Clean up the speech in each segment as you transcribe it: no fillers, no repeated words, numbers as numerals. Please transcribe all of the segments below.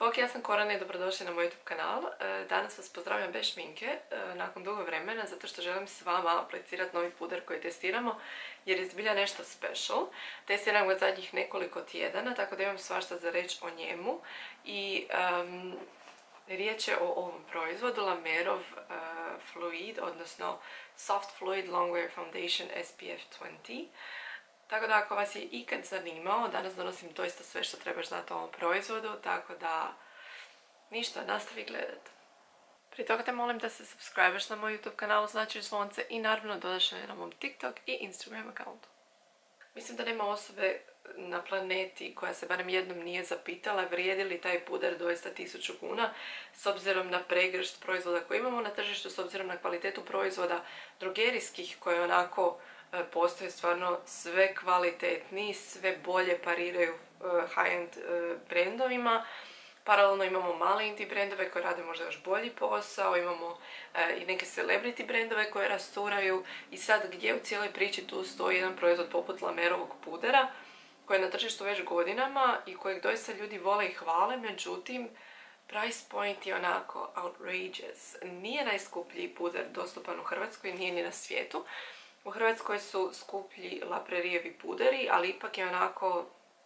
Bok, ja sam Korana i dobrodošli na moj YouTube kanal. Danas vas pozdravljam bez šminke, nakon dugo vremena, zato što želim s vama aplicirati novi puder koji testiramo, jer je zbilja nešto special. Testiram ga zadnjih nekoliko tjedana, tako da imam svašta za reći o njemu. I riječ je o ovom proizvodu, La Merov Fluid, odnosno Soft Fluid Longwear Foundation SPF 20. Tako da ako vas je ikad zanimao, danas donosim doista sve što trebaš znati o ovom proizvodu, tako da ništa, nastavi gledat. Prije toga te molim da se subscribeš na moj YouTube kanal, označiš zvonce i naravno dodaš na mom TikTok i Instagram accountu. Mislim da nema osobe na planeti koja se barem jednom nije zapitala vrijedi li taj puder doista 1000 kuna s obzirom na pregršt proizvoda koje imamo na tržištu, s obzirom na kvalitetu proizvoda drogerijskih koje onako postoje stvarno sve kvalitetniji, sve bolje pariraju high-end brendovima. Paralelno imamo male indie brendove koji rade možda još bolji posao, imamo i neke celebrity brendove koje rasturaju i sad gdje u cijeloj priči tu stoji jedan proizvod poput La Merovog pudera koji je na tržištu već godinama i kojeg doista ljudi vole i hvale, međutim price point je onako outrageous. Nije najskuplji puder dostupan u Hrvatskoj, nije ni na svijetu. U Hrvatskoj su skuplji La Prairievi puderi, ali ipak je onako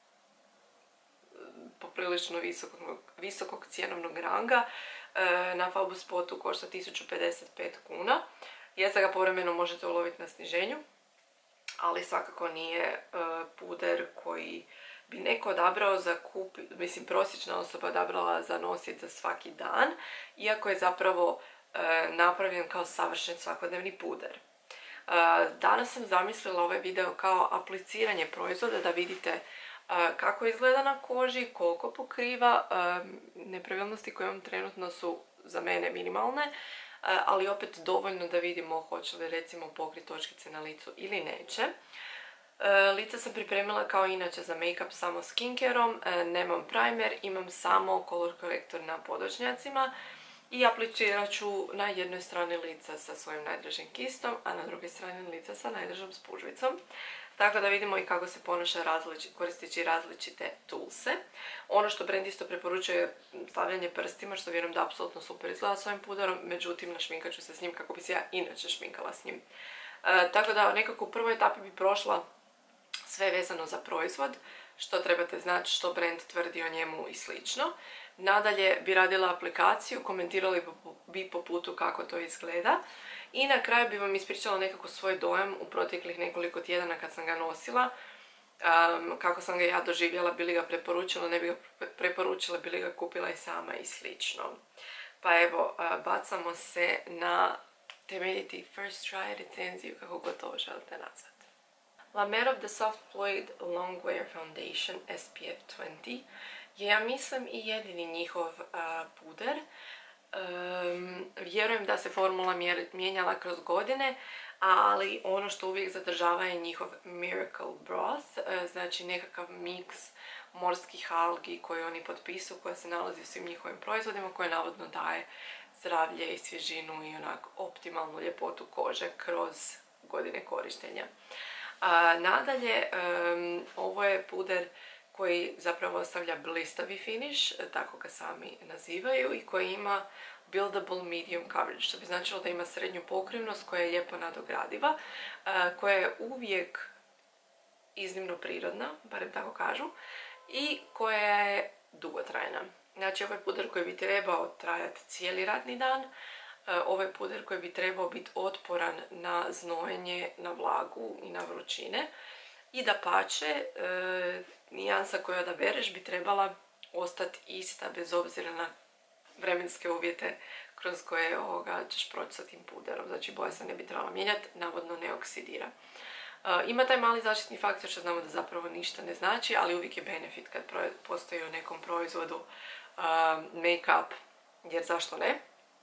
poprilično visokog cjenovnog ranga. Na Fabu Spotu košta 1055 kuna. Jeste ga povremeno možete uloviti na sniženju, ali svakako nije puder koji bi neko odabrao za mislim prosječna osoba odabrala za nositi za svaki dan, iako je zapravo napravljen kao savršen svakodnevni puder. Danas sam zamislila ovaj video kao apliciranje proizvoda da vidite kako izgleda na koži, koliko pokriva. Nepravilnosti koje imam trenutno su za mene minimalne, ali opet dovoljno da vidimo hoće li recimo pokriti točkice na licu ili neće. Lice sam pripremila kao inače za make-up samo skincareom, nemam primer, imam samo color korektor na podočnjacima i aplicirat ću na jednoj strani lica sa svojim najdražim kistom, a na drugoj strani lica sa najdražom spužvicom. Tako da vidimo i kako se ponaša koristeći različite toolse. Ono što brand isto preporučuje je stavljanje prstima, što vjerujem da apsolutno super izgleda s ovim puderom, međutim našminkat ću se s njim kako bi se ja inače šminkala s njim. Tako da nekako u prvoj etapi bi prošla sve vezano za proizvod, što trebate znati, što brand tvrdi o njemu i slično. Nadalje bi radila aplikaciju, komentirali bi po putu kako to izgleda. I na kraju bi vam ispričala nekako svoj dojam u proteklih nekoliko tjedana kad sam ga nosila, kako sam ga ja doživjela, bili ga preporučila, ne bi ga preporučila, bili ga kupila i sama i slično. Pa evo, bacamo se na temeljiti first try recenziju, kako god to želite nazvati. La Merov The Soft Fluid Longwear Foundation SPF 20 je, ja mislim, i jedini njihov puder. Vjerujem da se formula mijenjala kroz godine, ali ono što uvijek zadržava je njihov Miracle Broth, znači nekakav miks morskih algi koji oni potpisuju, koja se nalazi u svim njihovim proizvodima, koje navodno daje zdravlje i svježinu i onako optimalnu ljepotu kože kroz godine korištenja. Nadalje, ovo je puder koji zapravo ostavlja blistavi finish, tako ga sami nazivaju, i koji ima buildable medium coverage, što bi značilo da ima srednju pokrivnost koja je lijepo nadogradiva, koja je uvijek iznimno prirodna, barem tako kažu, i koja je dugotrajna. Znači, ovaj puder koji bi trebao trajati cijeli radni dan, ovaj puder koji bi trebao biti otporan na znojenje, na vlagu i na vrućine. I dapače, nijansa koju odabereš bi trebala ostati ista bez obzira na vremenske uvjete kroz koje ćeš proći sa tim puderom. Znači, boja se ne bi trebala mijenjati, navodno ne oksidira. Ima taj mali zaštitni faktor što znamo da zapravo ništa ne znači, ali uvijek je benefit kad postoji u nekom proizvodu make-up, jer zašto ne?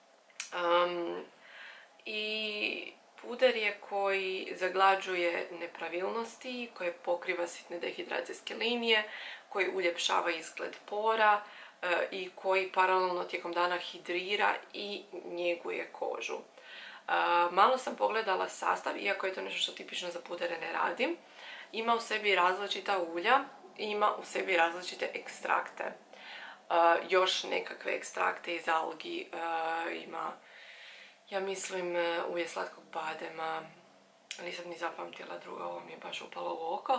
I puder je koji zaglađuje nepravilnosti, koji pokriva sitne dehidracijske linije, koji uljepšava izgled pora i koji paralelno tijekom dana hidrira i njeguje kožu. Malo sam pogledala sastav, iako je to nešto što tipično za pudere ne radim. Ima u sebi različita ulja, ima u sebi različite ekstrakte. još nekakve ekstrakte iz algi, ima, ja mislim, ulje slatkog badema, nisam ni zapamtila drugo, ovo mi je baš upalo u oko.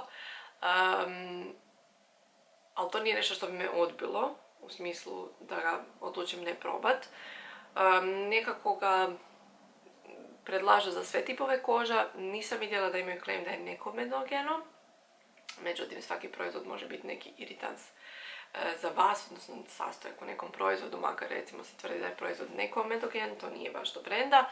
Ali to nije nešto što bi me odbilo, u smislu da ga odlučim ne probat. Nekako ga predlažu za sve tipove koža, nisam vidjela da imaju claim da je nekomedogeno, međutim svaki proizvod može biti neki iritans za vas, odnosno sastojak u nekom proizvodu, makar recimo se tvrdi da je proizvod nekomedogen, to nije baš do brenda.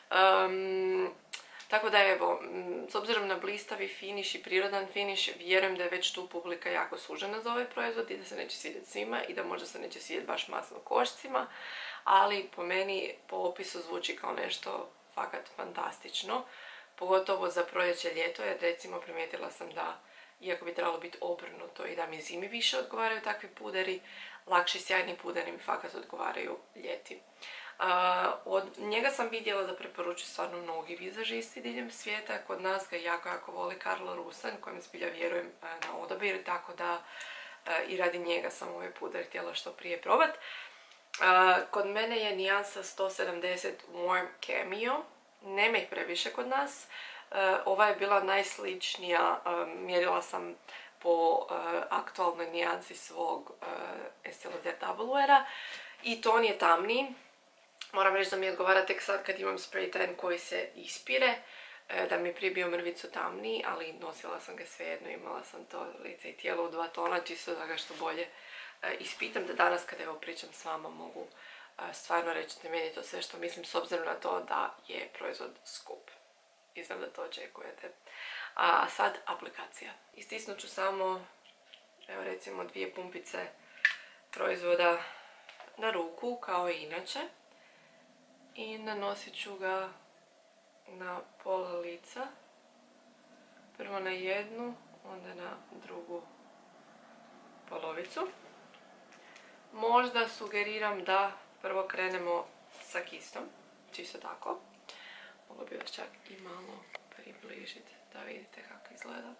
Tako da evo, s obzirom na blistavi finish i prirodan finish, vjerujem da je već tu publika jako sužena za ovaj proizvod i da se neće svidjeti svima i da možda se neće svidjeti baš masnokošcima, ali po meni, po opisu zvuči kao nešto fakat fantastično, pogotovo za proljeće, ljeto, jer recimo primijetila sam da, iako bi trebalo biti obrnuto i da mi zimi više odgovaraju takvi puderi, lakši sjajni puderi mi fakat odgovaraju ljeti. Od njega sam vidjela da preporučuju stvarno mnogi vizažisti diljem svijeta. Kod nas ga jako voli Karlo Rusan, kojem zbilja vjerujem na odabir, tako da i radi njega sam ovaj puder htjela što prije probat. Kod mene je nijansa 170 Warm Cameo, nema ih previše kod nas. Ova je bila najsličnija, mjerila sam po aktualnoj nijansi svog Estée Lauder Double Weara i ton je tamniji. Moram reći da mi odgovara tek sad kad imam spray tan koji se ispire, da mi je prije bio mrvicu tamniji, ali nosila sam ga svejedno, imala sam to lice i tijelo u 2 tona, čisto da ga što bolje ispitam, da danas kada evo pričam s vama mogu stvarno reći da meni to sve što mislim, s obzirom na to da je proizvod skup. I znam da to očekujete. A sad aplikacija. Istisnut ću samo, evo recimo 2 pumpice proizvoda na ruku, kao i inače. I nanosit ću ga na pola lica. Prvo na jednu, onda na drugu polovicu. Možda sugeriram da prvo krenemo sa kistom, čisto tako. Mogla bi vas čak i malo približiti da vidite kako izgleda.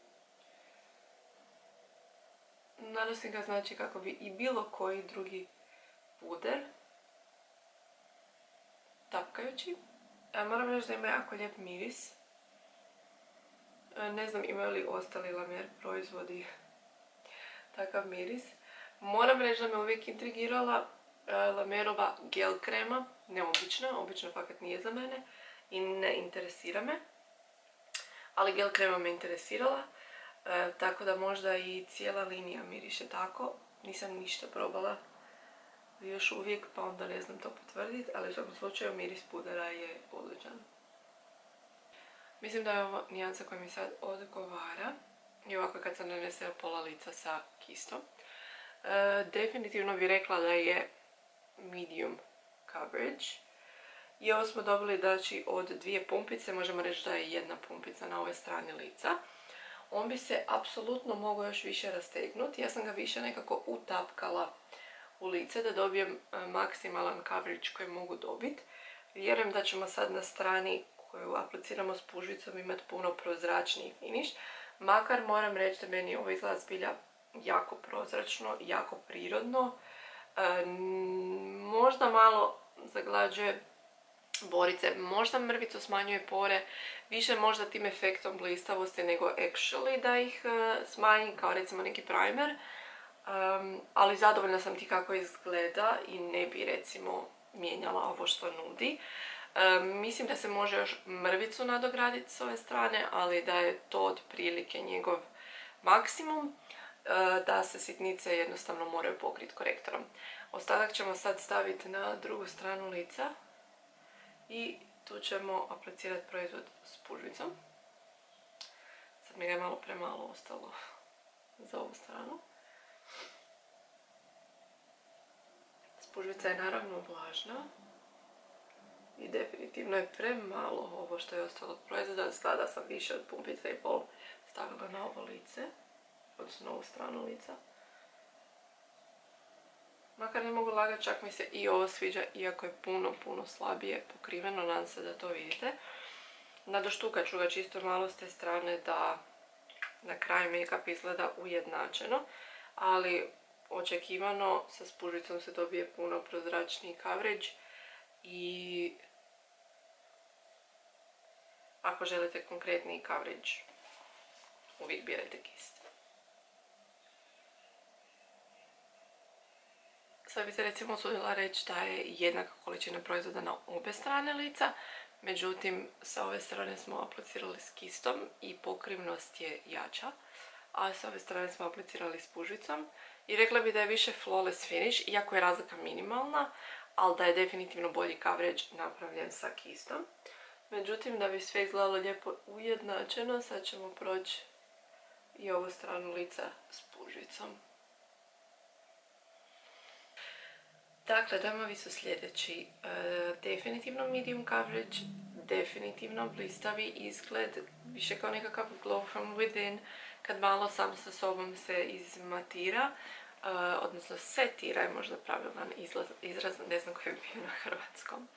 Nanosim ga znači kako bi i bilo koji drugi puder, tapkajući. Moram reći da ima jako lijep miris. Ne znam imaju li ostali La Mer proizvodi takav miris. Moram reći da me uvijek intrigirala La Merova gel krema, neobična, obično fakat nije za mene i ne interesira me. Ali gel krema me interesirala, tako da možda i cijela linija miriše tako. Nisam ništa probala još uvijek, pa onda ne znam to potvrditi, ali u svakom slučaju miris pudera je odličan. Mislim da je ovo nijansa koja mi sad odgovara i ovako kad sam nanesela pola lica sa kistom. Definitivno bih rekla da je medium coverage. I ovo smo dobili znači od 2 pumpice, možemo reći da je 1 pumpica na ove strane lica. On bi se apsolutno mogao još više rastegnuti, ja sam ga više nekako utapkala u lice da dobijem maksimalan coverage koji mogu dobiti. Vjerujem da ćemo sad na strani koju apliciramo spužvicom imati puno prozračniji finish. Makar moram reći da meni ovo izgleda zbilja jako prozračno, jako prirodno. Možda malo zaglađuje borice, možda mrvicu smanjuje pore, više možda tim efektom blistavosti nego actually da ih smanji kao recimo neki primer. Ali zadovoljna sam ti kako izgleda i ne bi recimo mijenjala ovo što nudi. Mislim da se može još mrvicu nadograditi s ove strane, ali da je to otprilike njegov maksimum, da se sitnice jednostavno moraju pokriti korektorom. Ostatak ćemo sad staviti na drugu stranu lica i tu ćemo aplicirati proizvod spužvicom. Sad mi ga je malo premalo ostalo za ovu stranu. Spužvica je naravno vlažna i definitivno je premalo ovo što je ostalo od proizvoda. Sada sam više od pumpice i pol stavila na ovo lice, odnosno na ovu stranu lica. Makar ne mogu lagati, čak mi se i ovo sviđa, iako je puno slabije pokriveno, nadam se da to vidite. Nadoštukat ću ga čisto malo s te strane da na kraju make-up izgleda ujednačeno, ali očekivano sa spužicom se dobije puno prozračniji coverage i ako želite konkretniji coverage, uvijek birajte kist. Sad bi se recimo usudila reći da je jednaka količina proizvoda na obje strane lica, međutim sa ove strane smo aplicirali s kistom i pokrivnost je jača, a sa ove strane smo aplicirali s spužicom i rekla bi da je više flawless finish, iako je razlika minimalna, ali da je definitivno bolji coverage napravljen sa kistom. Međutim, da bi sve izgledalo lijepo ujednačeno, sad ćemo proći i ovu stranu lica s spužicom. Dakle, dojmovi su sljedeći. Definitivno medium coverage, definitivno blistavi izgled, više kao nekakav glow from within, kad malo sam sa sobom se izmatira, odnosno setira je možda pravilan izraz, ne znam koji je bio na hrvatskom.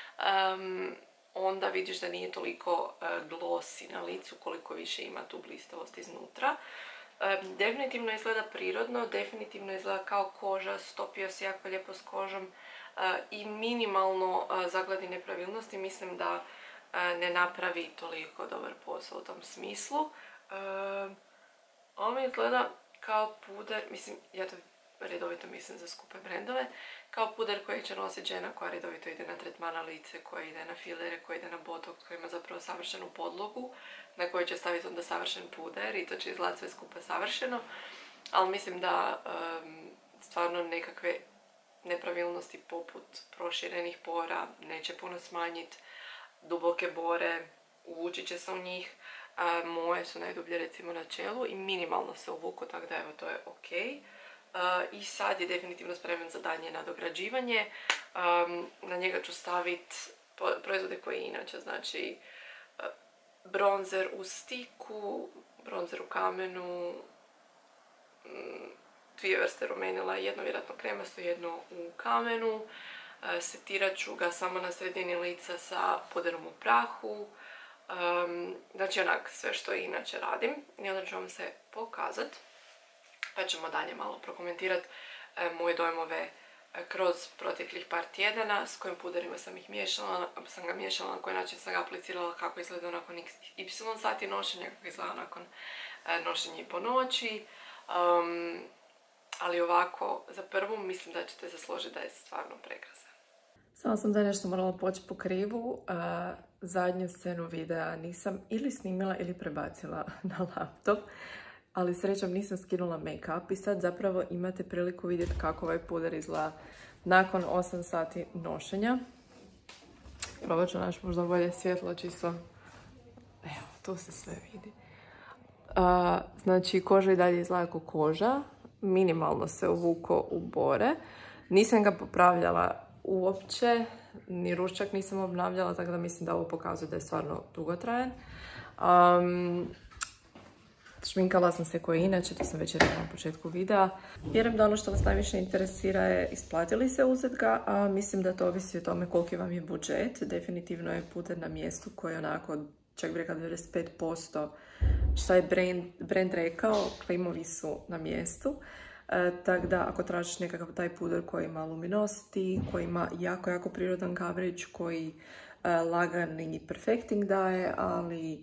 Onda vidiš da nije toliko glossy na licu koliko više ima tu blistavost iznutra. Definitivno izgleda prirodno, definitivno izgleda kao koža, stopio se jako lijepo s kožom i minimalno zagladi nepravilnosti. Mislim da ne napravi toliko dobar posao u tom smislu. Ovo mi izgleda kao puder, mislim, ja to redovito mislim za skupe brendove, kao puder koji će nositi žena koja redovito ide na tretman na lice, koja ide na filere, koja ide na botox, koja ima zapravo savršenu podlogu na kojoj će staviti onda savršen puder i to će izgledati sve skupa savršeno, ali mislim da stvarno nekakve nepravilnosti poput proširenih pora neće puno smanjiti, duboke bore uvući će se u njih, moje su najdublje recimo na čelu i minimalno se uvuku, tako da evo to je ok. I sad je definitivno spreman za daljnje nadograđivanje. Na njega ću staviti proizvode koje inače, znači bronzer u stiku, bronzer u kamenu, dvije vrste rumenila, jedno vjerojatno kremasto, jedno u kamenu. Setirat ću ga samo na sredini lica sa puderom u prahu. Znači onak sve što i inače radim. I onda ću vam se pokazati. Pa ćemo dalje malo prokomentirati moje dojmove kroz proteklih par tjedana, s kojim puderima sam ga miješala, na koji način sam ga aplicirala, kako izgleda nakon y sati nošenja, kako izgleda nakon nošenja i po noći. Ali ovako, za prvu mislim da ćete se složiti da je stvarno prekrasan. Samo sam da je nešto morala poći po krivu. Zadnju scenu videa nisam ili snimila ili prebacila na laptop. Ali srećom nisam skinula make-up i sad zapravo imate priliku vidjeti kako ovaj puder izgleda nakon 8 sati nošenja. Probat ću naći možda bolje svjetlo čisto. Evo, tu se sve vidi. Znači, koža i dalje izgleda kao koža. Minimalno se uvuko u bore. Nisam ga popravljala uopće, ni ručak nisam obnavljala, tako da mislim da ovo pokazuje da je stvarno dugotrajan. Šminkala sam se koje inače, to sam već rekla na početku videa. Vjerujem da ono što vas najviše interesira je isplati li se uzeti ga, a mislim da to ovisi o tome koliki vam je budžet. Definitivno je puder na mjestu koji je onako, čak bi rekla 95%. Šta je brand rekao, klimovi su na mjestu. Tako da ako tražiš nekakav taj puder koji ima luminosity, koji ima jako prirodan coverage, koji lagani perfecting daje, ali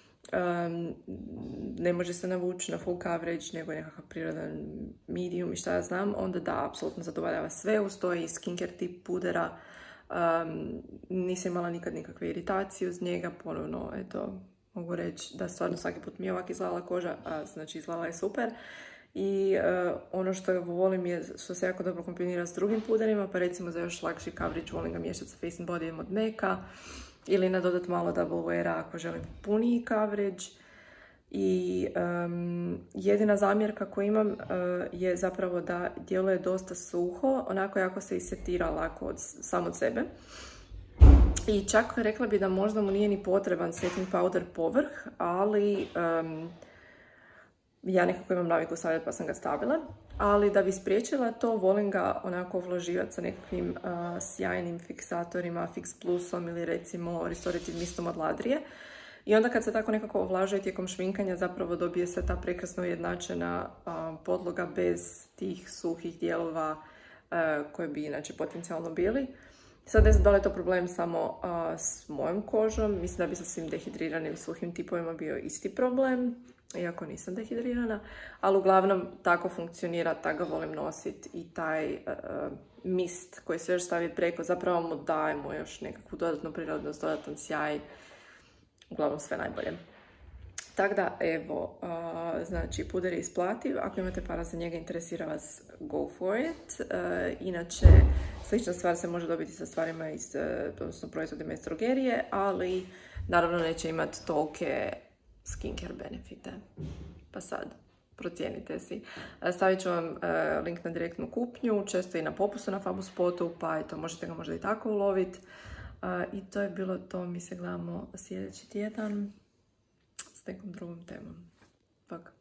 ne može se navući na full coverage, nego je nekakav prirodan medium i šta ja znam, onda da, apsolutno zadovoljava sve. Uz to i skincare tip pudera. Nisam imala nikad nikakve iritacije uz njega, ponovno, eto, mogu reći da stvarno svaki put mi je ovak izgledala koža, znači izgledala je super. I ono što volim je što se jako dobro kombinira s drugim puderima, pa recimo za još lakši coverage volim ga miješati sa Face and Bodyjem od MAC-a ili nadodat malo double weara ako želim puniji coverage. I jedina zamjerka koju imam je zapravo da djeluje dosta suho, onako jako se isetira lako sam od sebe. I čak rekla bi da možda mu nije ni potreban setting powder povrh, ali ja nekako imam naviku stavljati pa sam ga stavila. Ali da bi spriječila to, volim ga onako ovlaživati sa nekakvim sjajnim fiksatorima, Fix Plusom ili recimo Restorative Mistom od Ladrije. I onda kad se tako nekako ovlažuje tijekom šminkanja, zapravo dobije se ta prekrasno ujednačena podloga bez tih suhih dijelova koje bi inače potencijalno bili. Sad ne znam da li je to problem samo s mojom kožom, mislim da bi sa svim dehidriranim suhim tipovima bio isti problem, iako nisam dehidrirana, ali uglavnom tako funkcionira, tako ga volim nositi i taj mist koji se još stavi preko, zapravo mu dajemo još nekakvu dodatnu prirodnost, dodatan sjaj, uglavnom sve najbolje. Tako da, evo, znači puder je isplativ, ako imate para za njega, interesira vas, go for it. Inače, slična stvar se može dobiti sa stvarima odnosno proizvodima iz drogerije, ali naravno neće imati tolike skincare benefite. Pa sad, procijenite si. Stavit ću vam link na direktnu kupnju, često i na popustu na Fabuspotu, pa eto, možete ga možda i tako uloviti. I to je bilo to, mi se gledamo sljedeći tjedan s nekom drugom temom. Fuck.